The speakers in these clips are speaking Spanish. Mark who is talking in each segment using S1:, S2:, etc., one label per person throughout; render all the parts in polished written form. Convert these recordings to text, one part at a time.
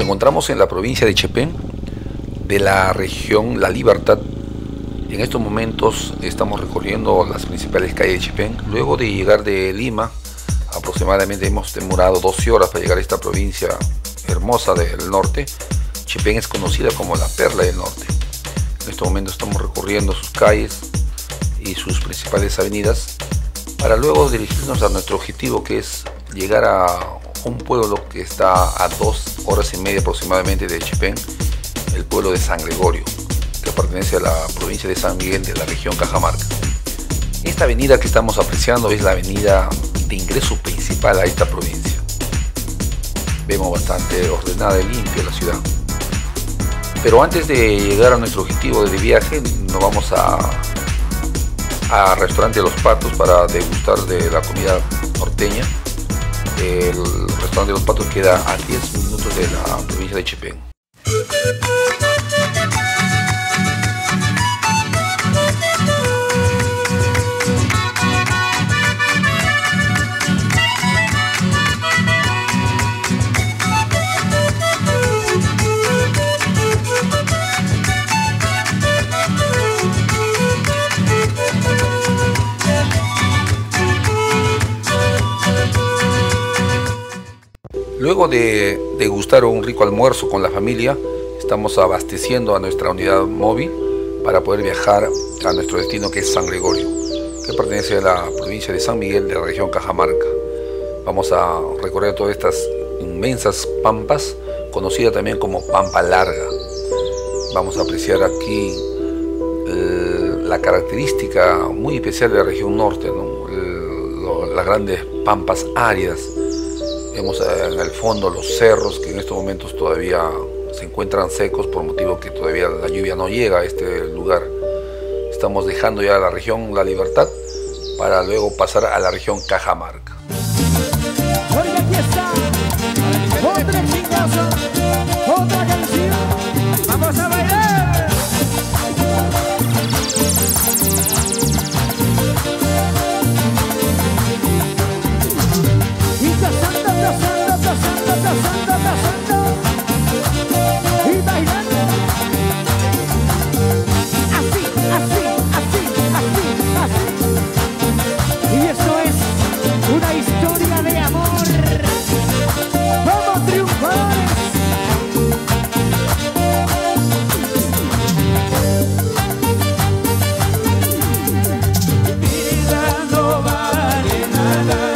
S1: encontramos en la provincia de Chepén, de la región La Libertad. En estos momentos estamos recorriendo las principales calles de Chepén. Luego de llegar de Lima, aproximadamente hemos demorado 12 horas para llegar a esta provincia hermosa del norte. Chepén es conocida como la perla del norte. En este momento estamos recorriendo sus calles y sus principales avenidas para luego dirigirnos a nuestro objetivo, que es llegar a un pueblo que está a 2 horas y media aproximadamente de Chepén, el pueblo de San Gregorio, que pertenece a la provincia de San Miguel de la región Cajamarca. Esta avenida que estamos apreciando es la avenida de ingreso principal a esta provincia. Vemos bastante ordenada y limpia la ciudad. Pero antes de llegar a nuestro objetivo de viaje, nos vamos a restaurante Los Patos para degustar de la comida norteña. El restaurante Los Patos queda a 10 minutos de la provincia de Chepén. Luego de degustar un rico almuerzo con la familia, estamos abasteciendo a nuestra unidad móvil para poder viajar a nuestro destino, que es San Gregorio, que pertenece a la provincia de San Miguel de la región Cajamarca. Vamos a recorrer todas estas inmensas pampas, conocida también como Pampa Larga. Vamos a apreciar aquí la característica muy especial de la región norte, ¿no? Las grandes pampas áridas. Vemos en el fondo los cerros que en estos momentos todavía se encuentran secos por motivo que todavía la lluvia no llega a este lugar. Estamos dejando ya la región La Libertad para luego pasar a la región Cajamarca.
S2: Porque aquí está otra chingosa, otra canción. Vamos a bailar. Y bailando así, así, así, así, así. Y eso es una historia de amor. ¡Vamos, triunfadores! Vida no vale nada.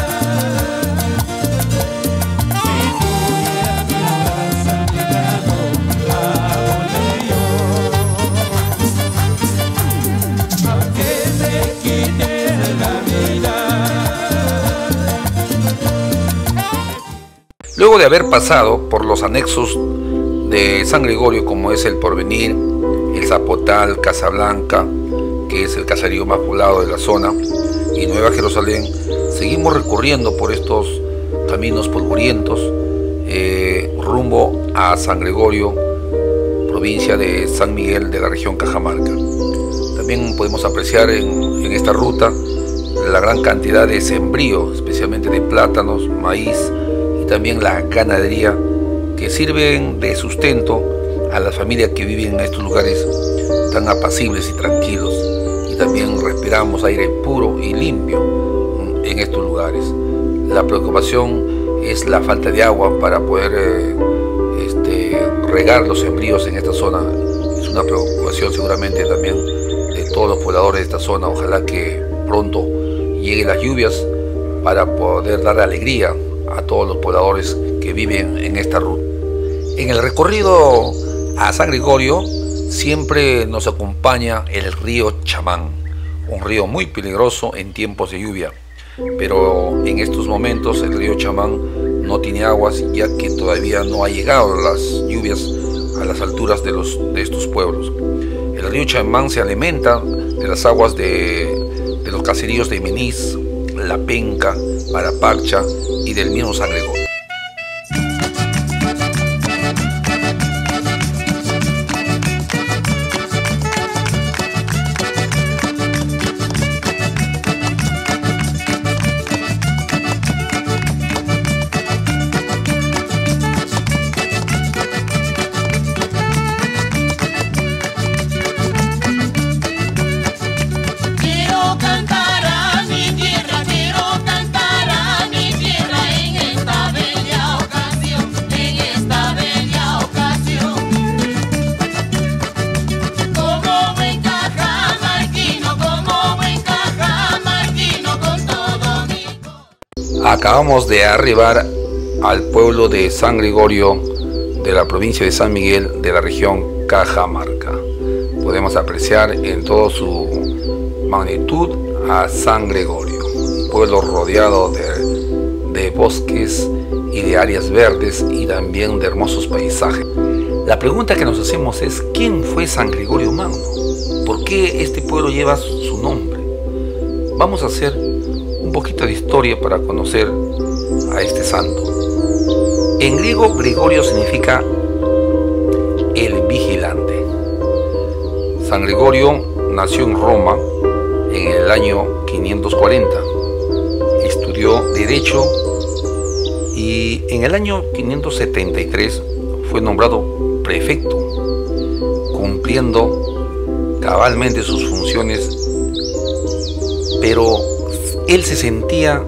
S1: Luego de haber pasado por los anexos de San Gregorio, como es El Porvenir, El Zapotal, Casablanca, que es el caserío más poblado de la zona, y Nueva Jerusalén, seguimos recorriendo por estos caminos polvorientos rumbo a San Gregorio, provincia de San Miguel de la región Cajamarca. También podemos apreciar en esta ruta la gran cantidad de sembrío, especialmente de plátanos, maíz, y también la ganadería, que sirven de sustento a las familias que viven en estos lugares tan apacibles y tranquilos, y también respiramos aire puro y limpio en estos lugares. La preocupación es la falta de agua para poder regar los sembríos en esta zona. Es una preocupación seguramente también de todos los pobladores de esta zona. Ojalá que pronto lleguen las lluvias para poder dar alegría a todos los pobladores que viven en esta ruta. En el recorrido a San Gregorio siempre nos acompaña el río Chamán, un río muy peligroso en tiempos de lluvia, pero en estos momentos el río Chamán no tiene aguas, ya que todavía no ha llegado las lluvias a las alturas de estos pueblos. El río Chamán se alimenta de las aguas de los caseríos de Meniz, La Penca, Paraparcha y del mismo San Gregorio. Acabamos de arribar al pueblo de San Gregorio de la provincia de San Miguel de la región Cajamarca. Podemos apreciar en toda su magnitud a San Gregorio, un pueblo rodeado de bosques y de áreas verdes y también de hermosos paisajes. La pregunta que nos hacemos es: ¿quién fue San Gregorio Magno? ¿Por qué este pueblo lleva su nombre? Vamos a hacer un poquito de historia para conocer a este santo. En griego, Gregorio significa el vigilante. San Gregorio nació en Roma en el año 540. Estudió Derecho y en el año 573 fue nombrado prefecto, cumpliendo cabalmente sus funciones, pero él se sentía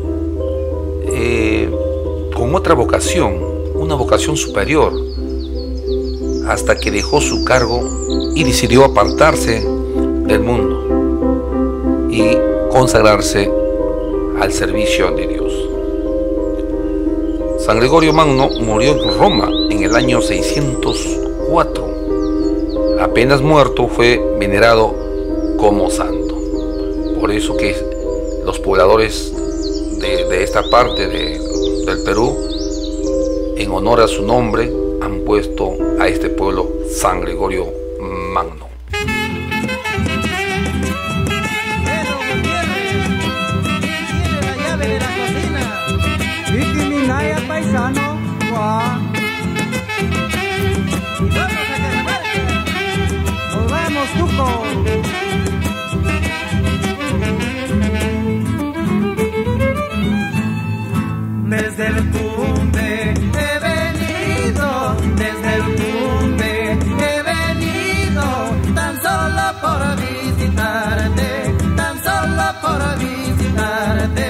S1: con otra vocación, una vocación superior, hasta que dejó su cargo y decidió apartarse del mundo y consagrarse al servicio de Dios. San Gregorio Magno murió en Roma en el año 604. Apenas muerto fue venerado como santo. Por eso que los pobladores de esta parte del Perú, en honor a su nombre, han puesto a este pueblo San Gregorio Magno.
S2: Paisano, nos vamos, Tuco. Desde el Tumbe he venido, desde el Tumbe he venido, tan solo por visitarte, tan solo por visitarte.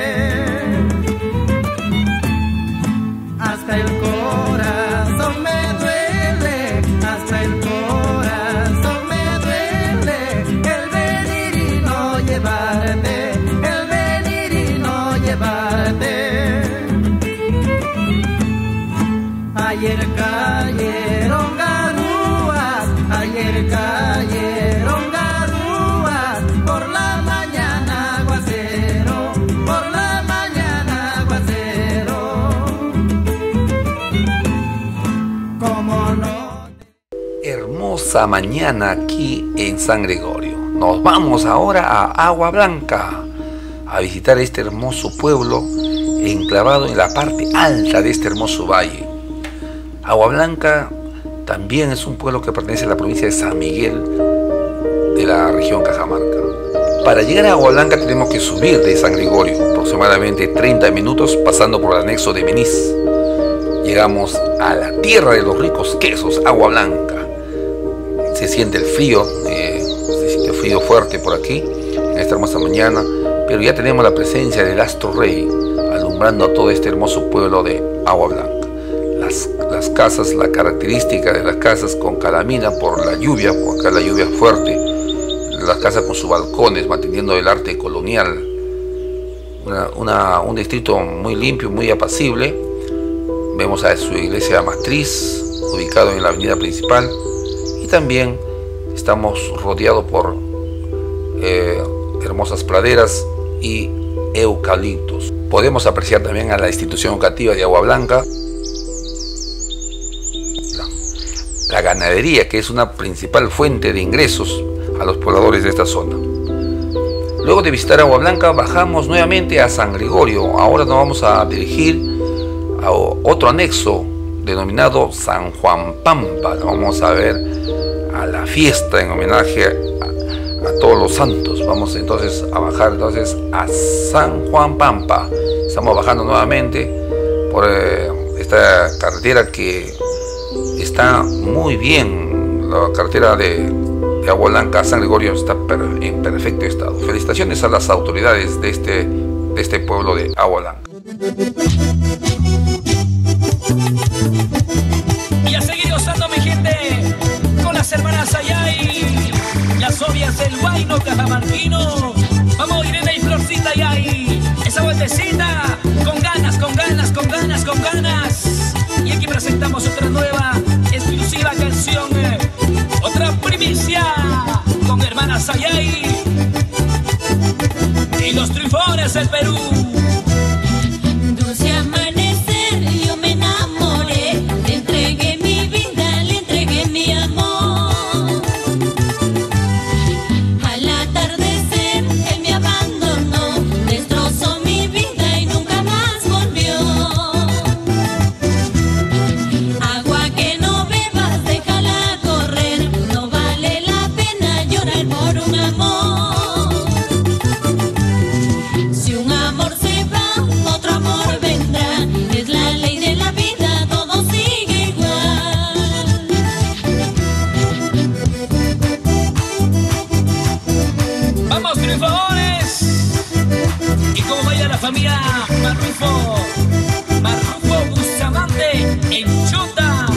S2: Hasta el corazón me duele, hasta el corazón me duele, el venir y no llevarte, el venir y no llevarte. Ayer cayeron garúas, ayer cayeron garúas, por la mañana aguacero, por la mañana aguacero. ¿Cómo no?
S1: Hermosa mañana aquí en San Gregorio. Nos vamos ahora a Agua Blanca a visitar este hermoso pueblo enclavado en la parte alta de este hermoso valle. Agua Blanca también es un pueblo que pertenece a la provincia de San Miguel de la región Cajamarca. Para llegar a Agua Blanca tenemos que subir de San Gregorio, aproximadamente 30 minutos pasando por el anexo de Meniz. Llegamos a la tierra de los ricos quesos, Agua Blanca. Se siente el frío, se siente frío fuerte por aquí en esta hermosa mañana, pero ya tenemos la presencia del astro rey alumbrando a todo este hermoso pueblo de Agua Blanca. Las casas, la característica de las casas con calamina por la lluvia, por acá la lluvia es fuerte, las casas con sus balcones manteniendo el arte colonial, un distrito muy limpio, muy apacible. Vemos a su iglesia matriz ubicado en la avenida principal y también estamos rodeados por hermosas praderas y eucaliptos. Podemos apreciar también a la institución educativa de Agua Blanca, la ganadería, que es una principal fuente de ingresos a los pobladores de esta zona. Luego de visitar Agua Blanca bajamos nuevamente a San Gregorio. Ahora nos vamos a dirigir a otro anexo denominado San Juan Pampa. Vamos a ver a la fiesta en homenaje a todos los santos. Vamos entonces a bajar a San Juan Pampa. Estamos bajando nuevamente por esta carretera que está muy bien. La carretera de Agua Blanca a San Gregorio está en perfecto estado. Felicitaciones a las autoridades de este pueblo de Agua Blanca.
S3: Y a seguir gozando, mi gente, con las hermanas Ayay, las obvias del Huayno cajamarquino. Vamos, Irene y Florcita Ayay, esa vueltecita con ganas. con ganas, con ganas, con ganas. Y aquí presentamos otra nueva, exclusiva canción, otra primicia, con hermana Sayay y los triunfones del Perú.
S4: Dulce amanecer, yo me enamoré, le entregué mi vida, le entregué mi amor. Al atardecer, él me abandonó, destrozó mi vida y nunca más volvió. Agua que no bebas, déjala correr, no vale la pena llorar por un amor. Si un amor se va, otro amor vendrá, es la ley de la vida, todo sigue igual.
S3: ¡Vamos, triunfadores! Y como vaya la familia Marrufo Bustamante en Chota.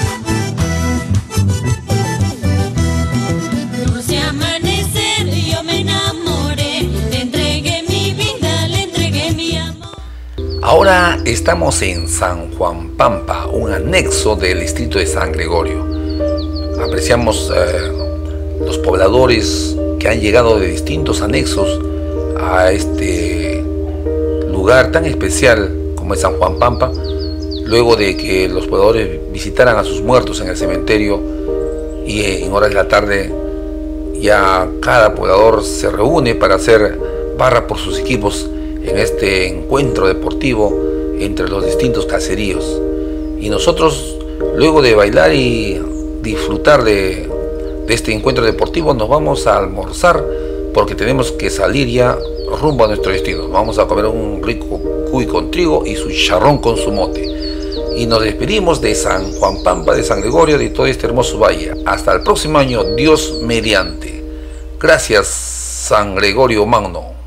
S4: Dulce amanecer, yo me enamoré, le entregué mi vida, le entregué mi amor.
S1: Ahora estamos en San Juan Pampa, un anexo del distrito de San Gregorio. Apreciamos los pobladores que han llegado de distintos anexos a este lugar tan especial como es San Juan Pampa, luego de que los pobladores visitaran a sus muertos en el cementerio, y en horas de la tarde ya cada poblador se reúne para hacer barra por sus equipos en este encuentro deportivo entre los distintos caseríos. Y nosotros, luego de bailar y disfrutar de este encuentro deportivo, nos vamos a almorzar porque tenemos que salir ya rumbo a nuestro destino. Vamos a comer un rico cuy con trigo y su chicharrón con su mote. Y nos despedimos de San Juan Pampa, de San Gregorio, de todo este hermoso valle. Hasta el próximo año, Dios mediante. Gracias, San Gregorio Magno.